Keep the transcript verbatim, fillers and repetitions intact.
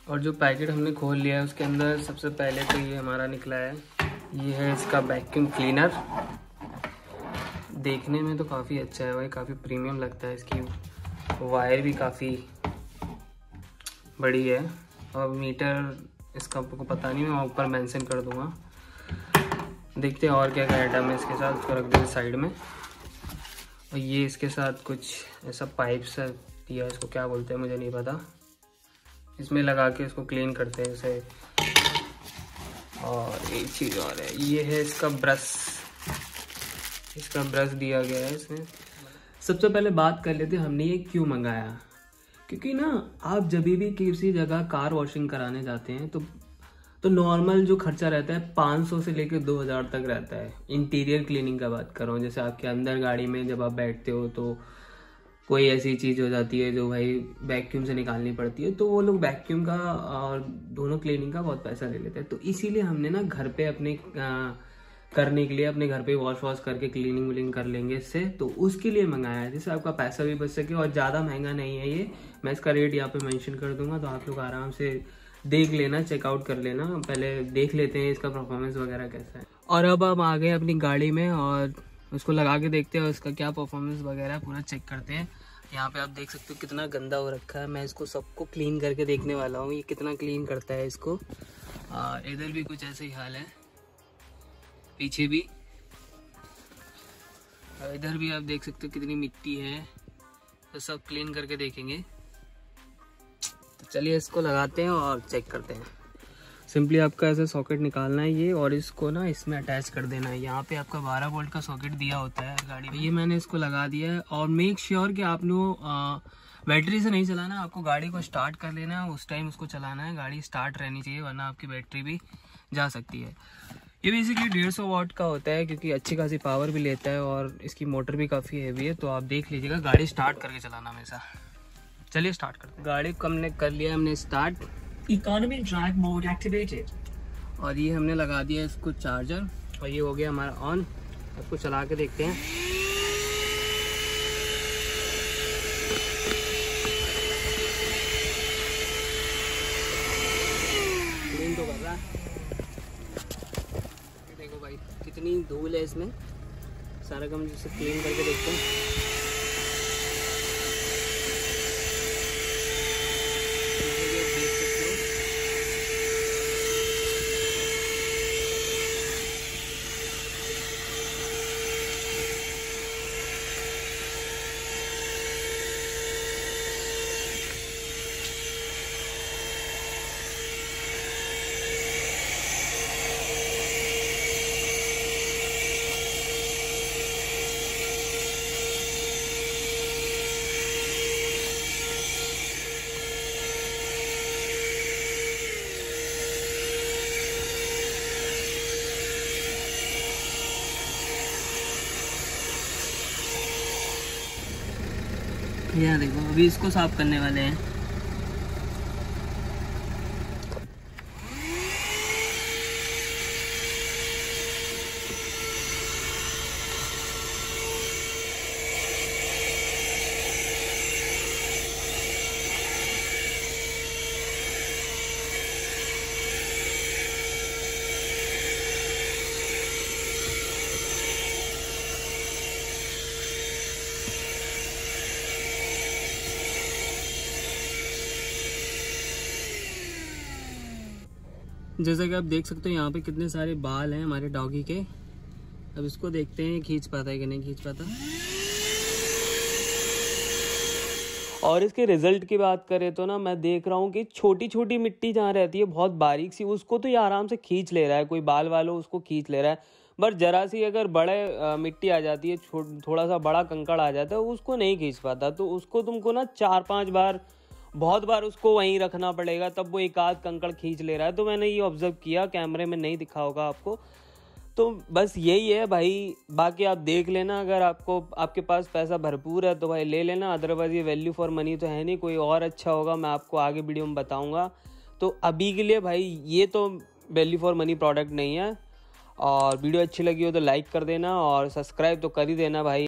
और जो पैकेट हमने खोल लिया है उसके अंदर सबसे पहले तो ये हमारा निकला है, ये है इसका वैक्यूम क्लीनर। देखने में तो काफ़ी अच्छा है भाई, काफ़ी प्रीमियम लगता है। इसकी वायर भी काफ़ी बड़ी है और मीटर इसका आपको पता नहीं, मैं ऊपर मेंशन कर दूंगा। देखते हैं और क्या क्या आइटम है इसके साथ, उसको रख देंगे साइड में। और ये इसके साथ कुछ ऐसा पाइप सा दिया है, इसको क्या बोलते हैं मुझे नहीं पता। इसमें लगा के इसको क्लीन करते हैं इसे। और एक चीज़ और है, ये है इसका ब्रश, इसका ब्रश दिया गया है इसमें। सबसे पहले बात कर लेते हैं हमने ये क्यों मंगाया। क्योंकि ना आप जब भी किसी जगह कार वॉशिंग कराने जाते हैं तो तो नॉर्मल जो खर्चा रहता है पाँच सौ से लेकर दो हज़ार तक रहता है। इंटीरियर क्लीनिंग का बात कर रहा हूँ, जैसे आपके अंदर गाड़ी में जब आप बैठते हो तो कोई ऐसी चीज़ हो जाती है जो भाई वैक्यूम से निकालनी पड़ती है, तो वो लोग वैक्यूम का और दोनों क्लीनिंग का बहुत पैसा ले लेते हैं। तो इसीलिए हमने ना घर पे अपने आ, करने के लिए अपने घर पे वॉश वॉश करके क्लीनिंग व्लिंग कर लेंगे इससे, तो उसके लिए मंगाया है, जिससे आपका पैसा भी बच सके। और ज़्यादा महंगा नहीं है ये, मैं इसका रेट यहाँ पे मेंशन कर दूंगा, तो आप लोग आराम से देख लेना, चेकआउट कर लेना। पहले देख लेते हैं इसका परफॉर्मेंस वगैरह कैसा है। और अब हम आ गए अपनी गाड़ी में और उसको लगा के देखते हैं उसका क्या परफॉर्मेंस वगैरह पूरा चेक करते हैं। यहाँ पे आप देख सकते हो कितना गंदा हो रखा है, मैं इसको सबको क्लीन करके देखने वाला हूँ ये कितना क्लीन करता है इसको। इधर भी कुछ ऐसे ही हाल है, पीछे भी, इधर भी आप देख सकते हो कितनी मिट्टी है, तो सब क्लीन करके देखेंगे। तो चलिए इसको लगाते हैं और चेक करते हैं। सिंपली आपका ऐसे सॉकेट निकालना है ये, और इसको ना इसमें अटैच कर देना है। यहाँ पे आपका बारह वोल्ट का सॉकेट दिया होता है गाड़ी में, ये मैंने इसको लगा दिया है। और मेक श्योर कि आप लोग बैटरी से नहीं चलाना, आपको गाड़ी को स्टार्ट कर लेना है, उस टाइम उसको चलाना है। गाड़ी स्टार्ट रहनी चाहिए वरना आपकी बैटरी भी जा सकती है। ये बेसिकली डेढ़ सौ वाट का होता है क्योंकि अच्छी खासी पावर भी लेता है और इसकी मोटर भी काफ़ी हैवी है। तो आप देख लीजिएगा, गाड़ी स्टार्ट करके चलाना हमेशा। चलिए स्टार्ट करते हैं। गाड़ी को हमने कर लिया हमने start, economy drive mode activated, और ये हमने लगा दिया इसको चार्जर, और ये हो गया हमारा ऑन। आपको चला के देखते हैं। क्लीन तो कर रहा है, देखो भाई कितनी धूल है इसमें, सारा काम जिसे क्लीन करके देखते हैं। यहाँ देखो अभी इसको साफ करने वाले हैं। जैसा कि आप देख सकते हो यहाँ पे कितने सारे बाल हैं हमारे डॉगी के। अब इसको देखते हैं खींच पाता है कि नहीं खींच पाता। और इसके रिजल्ट की बात करें तो ना मैं देख रहा हूँ कि छोटी छोटी मिट्टी जहाँ रहती है बहुत बारीक सी, उसको तो ये आराम से खींच ले रहा है, कोई बाल वालों उसको खींच ले रहा है। बट जरा सी अगर बड़े आ, मिट्टी आ जाती है, थोड़ा सा बड़ा कंकड़ आ जाता है, उसको नहीं खींच पाता। तो उसको तुमको ना चार पांच बार, बहुत बार उसको वहीं रखना पड़ेगा, तब वो एक आध कंकड़ खींच ले रहा है। तो मैंने ये ऑब्जर्व किया, कैमरे में नहीं दिखा होगा आपको। तो बस यही है भाई, बाकी आप देख लेना। अगर आपको आपके पास पैसा भरपूर है तो भाई ले लेना, अदरवाइज ये वैल्यू फॉर मनी तो है नहीं। कोई और अच्छा होगा मैं आपको आगे वीडियो में बताऊंगा। तो अभी के लिए भाई ये तो वैल्यू फॉर मनी प्रोडक्ट नहीं है। और वीडियो अच्छी लगी हो तो लाइक कर देना और सब्सक्राइब तो कर ही देना भाई।